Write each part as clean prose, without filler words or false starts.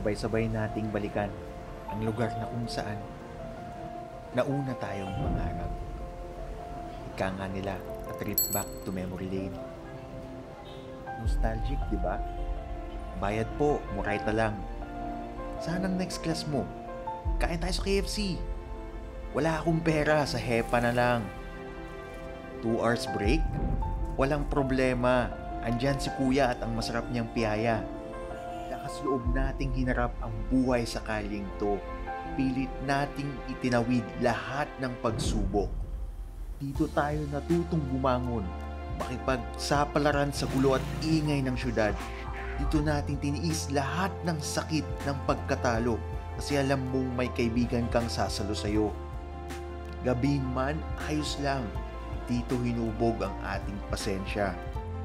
sabay-sabay nating balikan ang lugar na kung saan nauna tayong mangarap. Ika nga nila, a trip back to memory lane. Nostalgic, di ba? Bayad po, Moraita lang. Saan ang next class mo? Kain tayo sa KFC. Wala akong pera, sa HEPA na lang. 2 hours break? Walang problema. Andyan si kuya at ang masarap niyang piyaya. Lakas loob nating hinarap ang buhay sa kalyeng to. Pilit nating itinawid lahat ng pagsubok. Dito tayo natutong bumangon, makipagsapalaran sa gulo at ingay ng syudad. Dito natin tiniis lahat ng sakit ng pagkatalo kasi alam mong may kaibigan kang sasalo sa'yo. Gabihin man, ayos lang. Dito hinubog ang ating pasensya.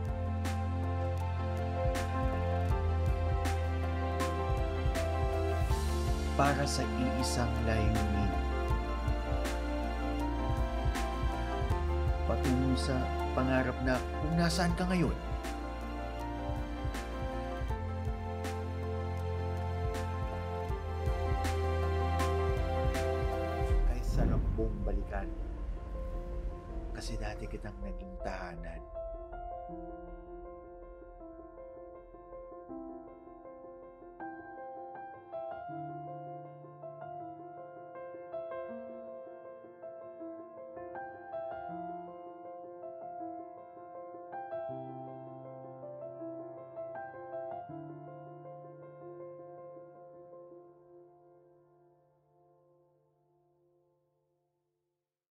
Para sa iisang layunin. Patungo sa pangarap na kung nasaan ka ngayon. Ay sarap mong balikan. Kasi dati kitang naging tahanan.